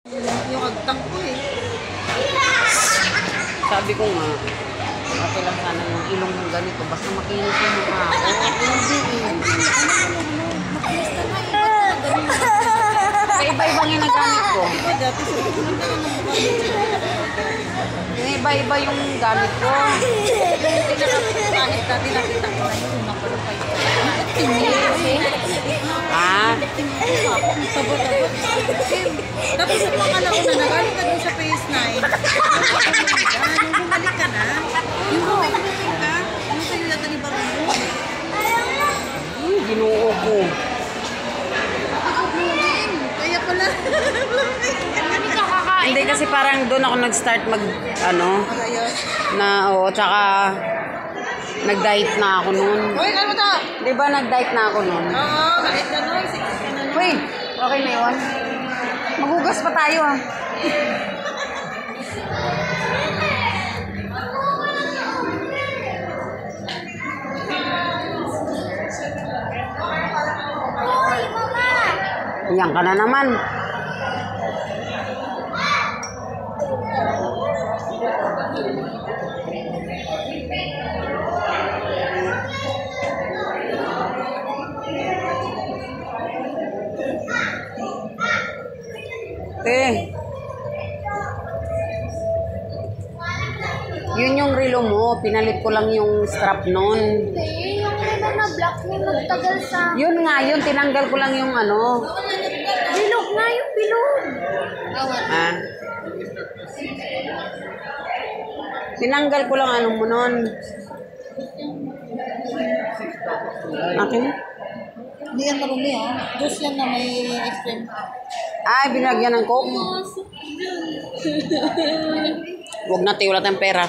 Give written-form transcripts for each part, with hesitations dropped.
Yung agtang ko eh. Sabi ko nga, okay lang sana yung ilong ng ganito. Basta makinis yung mukha ko. Hindi eh. Makinis ka na eh. Sa iba-ibang ginagamit ko. Diba dati sa pumunta ka ng mukha Yung iba-iba yung gamit ko. kahit dati nakita ko na yung unang pala kayo. Ah, Tabo-tabo. Tapos yung mga nauna na galing ka dun sa phase 9. Nung bumalik ka na, yung bumalik ka, yung kayo yata ni Barolo. ginuo ko. Kaya pala. Hindi kasi parang doon ako nag-start ano, Ayos. tsaka nag-diet na ako noon. Uy, ano to? Di ba nag-diet na ako noon? Oo, kahit gano'n, 6 ka na lang. Wait, okay na yun? Maghugas pa tayo ah. Yan ka na naman. Yun yung relo mo. Pinalit ko lang yung strap nun. Hindi, yung na black yung nagtagal sa... Yun nga, yun. Tinanggal ko lang yung ano. Bilog nga yung bilog. Ah. Tinanggal ko lang ano mo nun. Akin? Hindi yan marumi ha. Diyos yan na may extreme. Ay, binagyan ng coke. Huwag na tayo, wala tayong pera.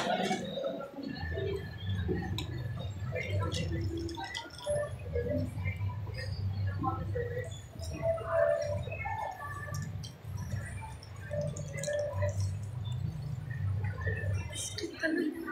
Ano